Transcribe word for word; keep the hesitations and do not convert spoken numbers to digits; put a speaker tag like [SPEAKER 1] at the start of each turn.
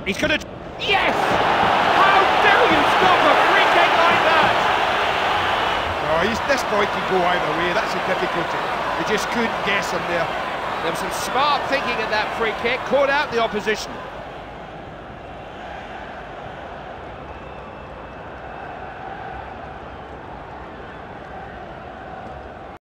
[SPEAKER 1] He's going to... Yes! How do you stop a free kick like that?
[SPEAKER 2] Oh, he's, this boy can go either way, that's the difficulty. They just couldn't guess him there.
[SPEAKER 1] There was some smart thinking at that free kick, caught out the opposition.